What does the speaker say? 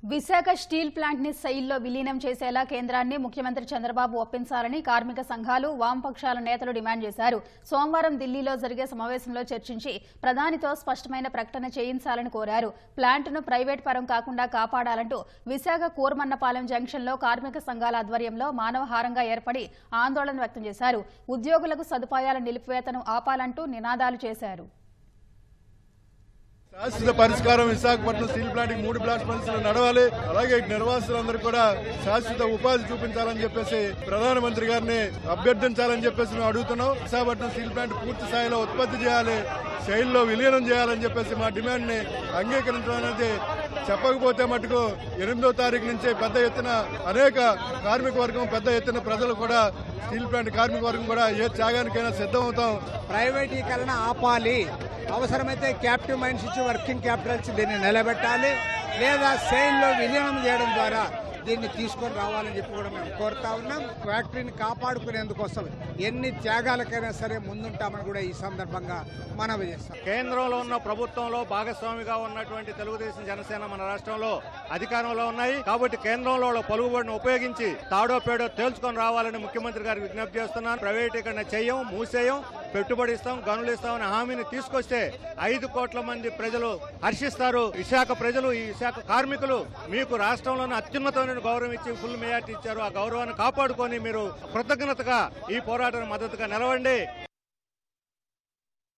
Visakha steel plant ని సెయిల్లో విలీనం చేసేలా కేంద్రాన్ని ముఖ్యమంత్రి చంద్రబాబు ఒప్పించాలని కార్మిక సంఘాలు వామపక్షాల నేతలు డిమాండ్ చేశారు. సోమవారం ఢిల్లీలో జరిగే సమావేశంలో చర్చించి ప్రధానితో స్పష్టమైన ప్రకటన చేయించాలని కోరారు. ప్లాంట్ను ప్రైవేట్ పరం కాకుండా కాపాడాలంటూ విశాఖ కూర్మన్నపాలెం జంక్షన్లో కార్మిక సంఘాల ఆధ్వర్యంలో మానవహారంగా ఏర్పడి ఆందోళన వ్యక్తం చేశారు. ఉద్యోగులకు సదుపాయాల నిలిపివేతను ఆపాలంటూ నినాదాలు చేశారు. శాశ్వత పరిష్కారం విశాఖపట్నం స్టీల్ ప్లాంట్ 3 బ్లాస్ట్ పరిస్థితులు నడవాలి. అలాగే నిర్వాసులందరూ కూడా శాశ్వత ఉపాధి చూపించాలని చెప్పేసి ప్రధానమంత్రి గారిని అభ్యర్థించాలని చెప్పేసి మేము అడుగుతున్నాం. విశాఖపట్నం స్టీల్ ప్లాంట్ పూర్తి స్థాయిలో ఉత్పత్తి చేయాలి, శైలిలో విలీనం చేయాలని చెప్పేసి మా డిమాండ్ ని అంగీకరించడం అనేది చెప్పకపోతే మటుకు 8వ తారీఖు నుంచి పెద్ద ఎత్తున అనేక కార్మిక వర్గం, పెద్ద ఎత్తున ప్రజలు కూడా స్టీల్ ప్లాంట్ కార్మిక వర్గం కూడా ఏ త్యాగానికైనా సిద్ధమవుతాం. ప్రైవేటీకరణ ఆపాలి, అవసరమైతే క్యాపిటల్ మైండ్స్ ఇచ్చి వర్కింగ్ క్యాపిటల్స్ దీన్ని నిలబెట్టాలి, లేదా సెయిల్లో విలీనం చేయడం ద్వారా దీన్ని తీసుకొని రావాలని చెప్పి కూడా మేము కోరుతా ఉన్నాం. ఫ్యాక్టరీని కాపాడుకునేందుకోసం ఎన్ని త్యాగాలకైనా సరే ముందుంటామని కూడా ఈ సందర్భంగా మనవి చేస్తాం. కేంద్రంలో ఉన్న ప్రభుత్వంలో భాగస్వామిగా ఉన్నటువంటి తెలుగుదేశం, జనసేన మన రాష్ట్రంలో అధికారంలో ఉన్నాయి. కాబట్టి కేంద్రంలో పలుకుబడిని ఉపయోగించి తాడో పేడో తేల్చుకొని రావాలని ముఖ్యమంత్రి గారికి విజ్ఞప్తి చేస్తున్నాను. ప్రైవేటీకరణ చెయ్యం, మూసేయం, పెట్టుబడి ఇస్తాం, గనులు ఇస్తామని హామీని తీసుకొస్తే 5 కోట్ల మంది ప్రజలు హర్షిస్తారు. విశాఖ ప్రజలు, ఈ విశాఖ కార్మికులు మీకు రాష్ట్రంలోనే అత్యున్నతమైన గౌరవం ఇచ్చి ఫుల్ మెజార్టీ ఇచ్చారు. ఆ గౌరవాన్ని కాపాడుకొని మీరు కృతజ్ఞతగా ఈ పోరాటానికి మద్దతుగా నిలవండి.